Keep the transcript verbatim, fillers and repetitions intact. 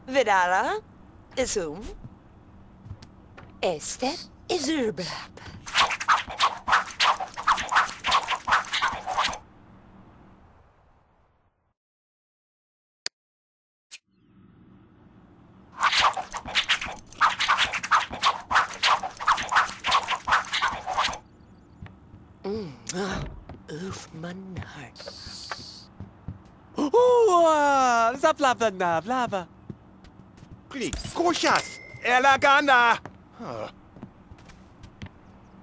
Vidara, Isum. Este is Urblap. Mm, ah, oof, man heart. Ooh, zaplava na, plava. Klik, koshas, elagana. Huh.